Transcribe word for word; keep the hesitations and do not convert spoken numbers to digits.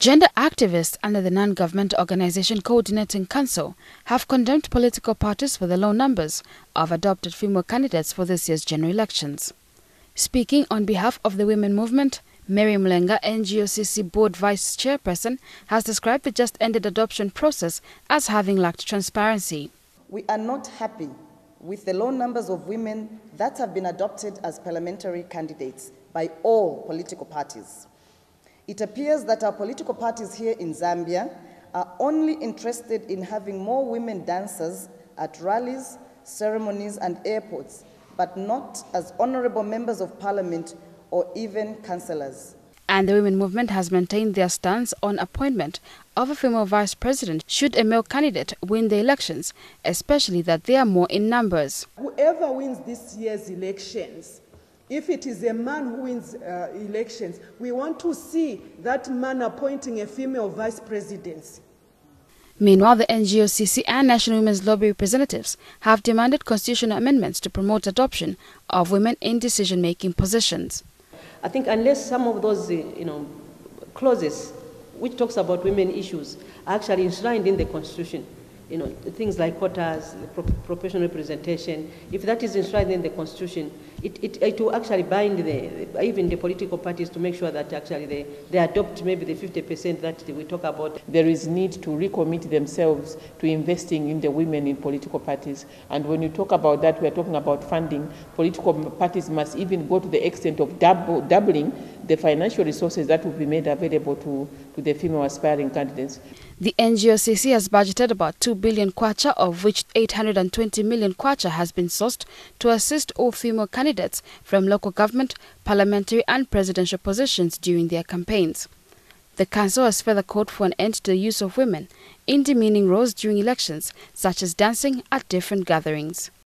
Gender activists under the non-government organization Coordinating Council have condemned political parties for the low numbers of adopted female candidates for this year's general elections. Speaking on behalf of the women movement, Mary Mlenga, N G O C C board vice chairperson, has described the just-ended adoption process as having lacked transparency. We are not happy with the low numbers of women that have been adopted as parliamentary candidates by all political parties. It appears that our political parties here in Zambia are only interested in having more women dancers at rallies, ceremonies and airports, but not as honorable members of parliament or even councillors. And the women movement has maintained their stance on appointment of a female vice president should a male candidate win the elections, especially that they are more in numbers. Whoever wins this year's elections, if it is a man who wins uh, elections, we want to see that man appointing a female vice presidency. Meanwhile, the N G O C C and National Women's Lobby representatives have demanded constitutional amendments to promote adoption of women in decision-making positions. I think unless some of those uh, you know, clauses which talks about women issues are actually enshrined in the Constitution, you know, things like quotas, pro proportional representation, if that is enshrined in the Constitution, it, it, it will actually bind the, even the political parties to make sure that actually they, they adopt maybe the fifty percent that we talk about. There is need to recommit themselves to investing in the women in political parties. And when you talk about that, we are talking about funding. Political parties must even go to the extent of double, doubling the financial resources that will be made available to, to the female aspiring candidates. The N G O C C has budgeted about two billion kwacha, of which eight hundred twenty million kwacha has been sourced to assist all female candidates from local government, parliamentary and presidential positions during their campaigns. The council has further called for an end to the use of women in demeaning roles during elections, such as dancing at different gatherings.